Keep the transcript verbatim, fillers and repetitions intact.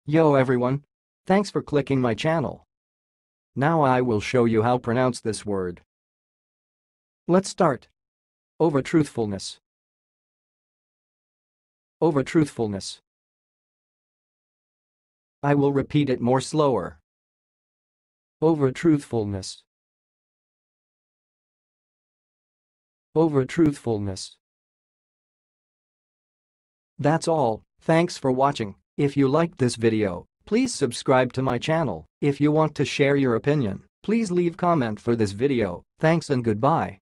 Yo everyone! Thanks for clicking my channel. Now I will show you how to pronounce this word. Let's start. Overtruthfulness. Overtruthfulness. I will repeat it more slower. Overtruthfulness. Overtruthfulness. That's all. Thanks for watching. If you liked this video, please subscribe to my channel. If you want to share your opinion, please leave comment for this video. Thanks and goodbye.